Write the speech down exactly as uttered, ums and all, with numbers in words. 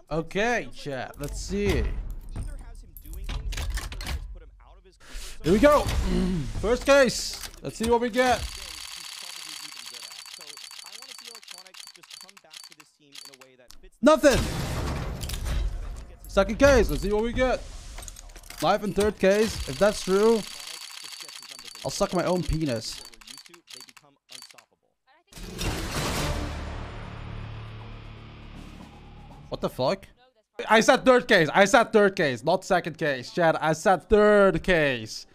Okay, chat. Let's see. Here we go. First case. Let's see what we get. Nothing. Second case. Let's see what we get. Live in third case. If that's true, I'll suck my own penis. What the fuck? I said third case. I said third case, not second case. Chat, I said third case.